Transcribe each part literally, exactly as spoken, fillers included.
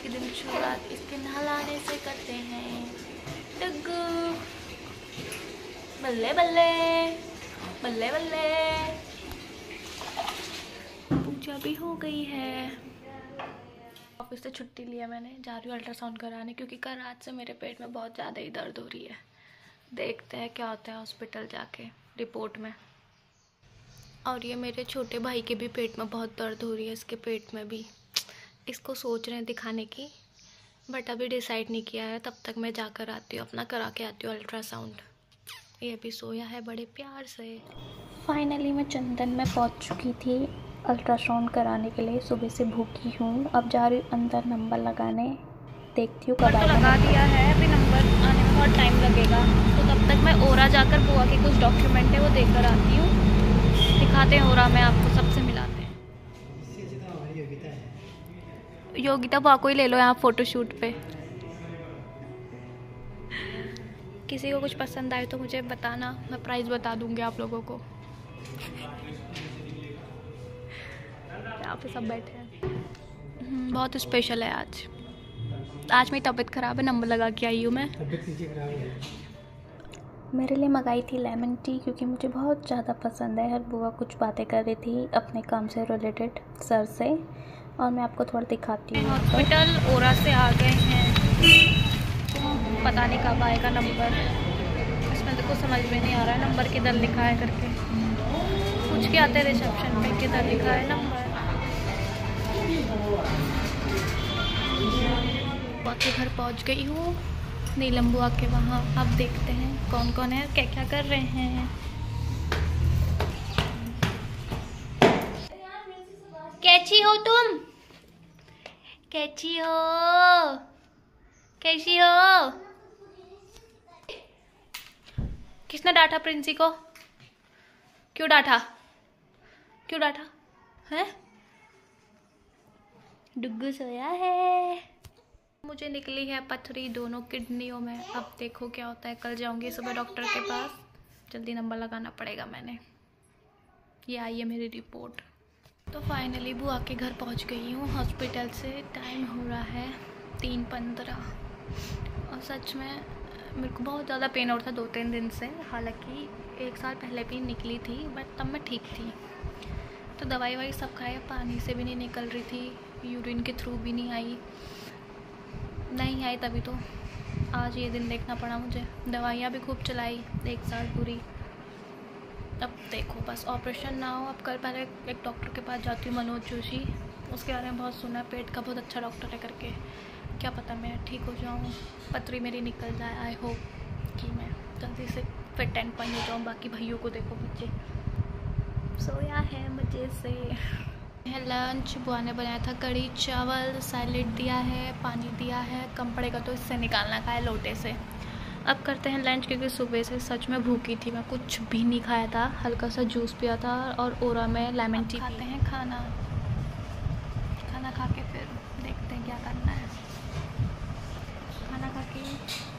के दिन शुरुआत इसके नहलाने से करते हैं। डग्गू बल्ले बल्ले बल्ले बल्ले। पूजा भी हो गई है। ऑफिस से छुट्टी लिया मैंने, जा रही हूँ अल्ट्रासाउंड कराने क्योंकि कल रात से मेरे पेट में बहुत ज़्यादा ही दर्द हो रही है। देखते हैं क्या होता है हॉस्पिटल जाके रिपोर्ट में। और ये मेरे छोटे भाई के भी पेट में बहुत दर्द हो रही है, इसके पेट में भी। इसको सोच रहे हैं दिखाने की, बट अभी डिसाइड नहीं किया है। तब तक मैं जाकर आती हूँ, अपना करा के आती हूँ अल्ट्रासाउंड। ये भी सोया है बड़े प्यार से। फाइनली मैं चंदन में पहुँच चुकी थी अल्ट्रासाउंड कराने के लिए। सुबह से भूखी हूँ, अब जा रही हूँ अंदर नंबर लगाने। देखती हूँ कब आएगा। लगा दिया है, अभी नंबर आने में बहुत टाइम लगेगा, तो तब तक मैं ओरा जाकर बुआ के कुछ डॉक्यूमेंट है वो देकर आती हूँ। दिखाते हैं ओरा में आपको, सबसे मिलाते हैं। योगिता बुआ को ही ले लो यहाँ फोटोशूट पे। किसी को कुछ पसंद आए तो मुझे बताना, मैं प्राइस बता दूंगी आप लोगों को। यहाँ पे सब बैठे हैं। बहुत स्पेशल है आज। आज मेरी तबीयत ख़राब है, नंबर लगा के आई हूँ मैं। मेरे लिए मंगाई थी लेमन टी क्योंकि मुझे बहुत ज़्यादा पसंद है। हर बुआ कुछ बातें कर रही थी अपने काम से रिलेटेड सर से, और मैं आपको थोड़ा दिखाती हूँ। हॉस्पिटल ओरा से आ गए हैं, पता नहीं कब आएगा नंबर। इसमें तो कुछ समझ में नहीं आ रहा है नंबर किधर लिखा है करके। पूछ के आते रिसेप्शन पे किधर लिखा है नंबर। बुआ के घर पहुंच गई हूँ, नीलम बुआ के वहाँ। अब देखते हैं कौन कौन है, क्या क्या कर रहे हैं। कैसी हो तुम? कैसी हो? कैसी हो? किसने डांटा प्रिंसी को? क्यों डांटा? क्यों डांटा है? डुग्गू सोया है। मुझे निकली है पथरी दोनों किडनियों में। अब देखो क्या होता है। कल जाऊंगी सुबह डॉक्टर के पास, जल्दी नंबर लगाना पड़ेगा मैंने। ये आई है मेरी रिपोर्ट। तो फाइनली बुआ के घर पहुंच गई हूँ हॉस्पिटल से। टाइम हो रहा है तीन पंद्रह, और सच में मेरे को बहुत ज़्यादा पेन हो रहा था दो तीन दिन से। हालांकि एक साल पहले भी निकली थी, बट तब मैं ठीक थी। तो दवाई वाई सब खाया, पानी से भी नहीं निकल रही थी, यूरिन के थ्रू भी नहीं आई। नहीं आई तभी तो आज ये दिन देखना पड़ा मुझे। दवाइयाँ भी खूब चलाई एक साल पूरी। अब देखो बस ऑपरेशन ना हो। अब कल पहले एक डॉक्टर के पास जाती हूँ, मनोज जोशी। उसके बारे में बहुत सुना, पेट का बहुत अच्छा डॉक्टर है करके। क्या पता मैं ठीक हो जाऊँ, पथरी मेरी निकल जाए। आई होप कि मैं जल्दी से फिट एंड फाइन हो जाऊँ। बाकी भाइयों को देखो, बच्चे सोया है मज़े से। लंच बुआ ने बनाया था कढ़ी चावल, सैलेड दिया है, पानी दिया है। कम पड़ेगा तो इससे निकालना का है लोटे से। अब करते हैं लंच क्योंकि सुबह से सच में भूखी थी मैं, कुछ भी नहीं खाया था। हल्का सा जूस पिया था और ओरा में लेमन टी। खाते हैं खाना, खाना खा के फिर देखते हैं क्या करना है। खाना खा के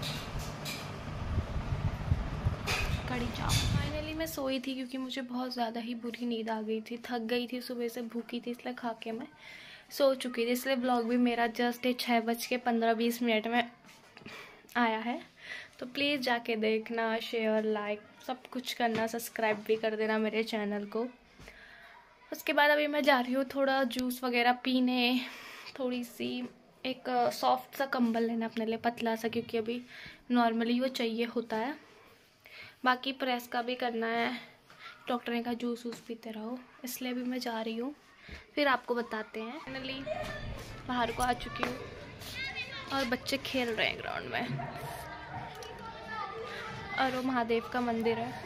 कढ़ी चावल। फाइनली मैं सोई थी क्योंकि मुझे बहुत ज़्यादा ही बुरी नींद आ गई थी। थक गई थी, सुबह से भूखी थी, इसलिए खा के मैं सो चुकी थी। इसलिए ब्लॉग भी मेरा जस्ट छः बज के पंद्रह बीस मिनट में आया है। तो प्लीज़ जाके देखना, शेयर लाइक सब कुछ करना, सब्सक्राइब भी कर देना मेरे चैनल को। उसके बाद अभी मैं जा रही हूँ थोड़ा जूस वगैरह पीने, थोड़ी सी एक सॉफ्ट सा कंबल लेना अपने लिए, पतला सा, क्योंकि अभी नॉर्मली वो चाहिए होता है। बाकी प्रेस का भी करना है। डॉक्टर ने कहा जूस वूस पीते रहो, इसलिए भी मैं जा रही हूँ। फिर आपको बताते हैं। फाइनली बाहर को आ चुकी हूँ और बच्चे खेल रहे हैं ग्राउंड में, और वो महादेव का मंदिर है।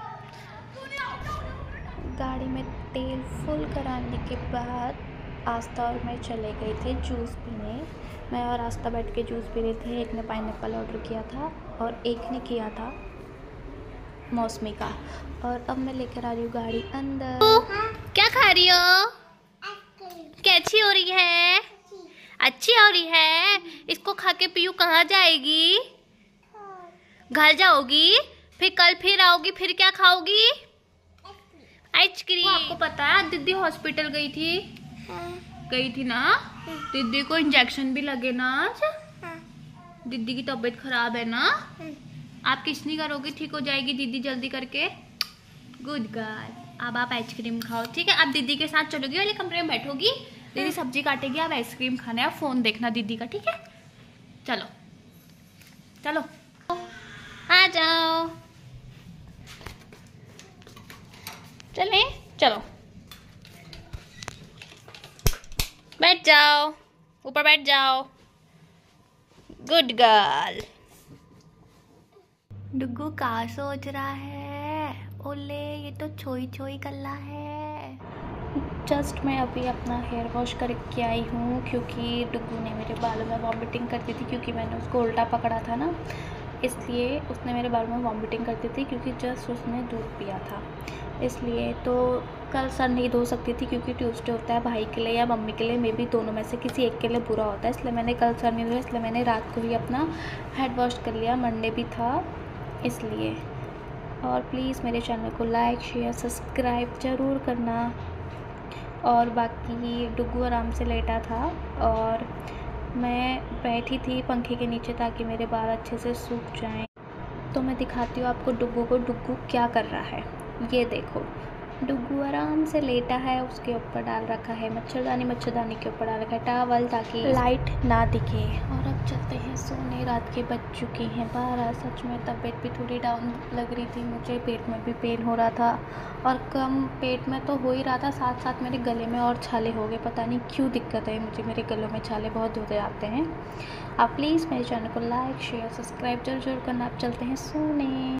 गाड़ी में तेल फुल कराने के बाद आस्था और मैं चले गए थे जूस पीने। मैं और आस्था बैठ के जूस पी रहे थे। एक ने पाइनएप्पल ऑर्डर किया था और एक ने किया था मौसमी का। और अब मैं लेकर आ रही हूँ गाड़ी अंदर। क्या खा रही हो? कैसी हो रही है? अच्छी हो रही है। इसको खा के पीयू कहाँ जाएगी? घर जाओगी? फिर कल फिर आओगी, फिर क्या खाओगी? आइसक्रीम। आपको पता है दीदी हॉस्पिटल गई थी? गई थी ना? दीदी को इंजेक्शन भी लगे ना आज? दीदी की तबीयत खराब है ना? आप किसनी करोगे? ठीक हो जाएगी दीदी जल्दी करके। Good girl. अब आप आइसक्रीम खाओ, ठीक है? आप दीदी के साथ चलोगी वाले कमरे में बैठोगी, दीदी सब्जी काटेगी, आप आइसक्रीम खाना है, फोन देखना दीदी का, ठीक है? चलो चलो आ जाओ, चले चलो, बैठ जाओ, ऊपर बैठ जाओ। Good girl. डुग्गू कहाँ सोच रहा है? ओले ये तो छोई छोई कल्ला है। जस्ट मैं अभी अपना हेयर वॉश करके आई हूँ क्योंकि डुग्गू ने मेरे बालों में वॉमिटिंग कर दी थी, क्योंकि मैंने उसको उल्टा पकड़ा था ना, इसलिए उसने मेरे बालों में वॉमिटिंग कर दी थी, क्योंकि जस्ट उसने दूध पिया था इसलिए। तो कल सर नहीं धो सकती थी क्योंकि ट्यूसडे होता है भाई के लिए या मम्मी के लिए, मे बी दोनों में से किसी एक के लिए बुरा होता है, इसलिए मैंने कल सर नहीं धोया, इसलिए मैंने रात को ही अपना हेड वॉश कर लिया, मंडे भी था इसलिए। और प्लीज़ मेरे चैनल को लाइक शेयर सब्सक्राइब ज़रूर करना। और बाकी डुग्गू आराम से लेटा था और मैं बैठी थी पंखे के नीचे ताकि मेरे बाल अच्छे से सूख जाएं। तो मैं दिखाती हूँ आपको डुग्गू को, डुग्गू क्या कर रहा है। ये देखो, डुग्गू आराम से लेटा है, उसके ऊपर डाल रखा है मच्छरदानी, मच्छरदानी के ऊपर डाल रखा है टॉवल ताकि लाइट ना दिखे। और अब चलते हैं सोने, रात के बज चुके हैं बारह। सच में तबीयत भी थोड़ी डाउन लग रही थी मुझे, पेट में भी पेन हो रहा था, और कम पेट में तो हो ही रहा था, साथ साथ मेरे गले में और छाले हो गए, पता नहीं क्यों दिक्कत है मुझे, मेरे गलों में छाले बहुत होते जाते हैं। आप प्लीज़ मेरे चैनल को लाइक शेयर सब्सक्राइब जरूर जरूर करना। आप चलते हैं सोने।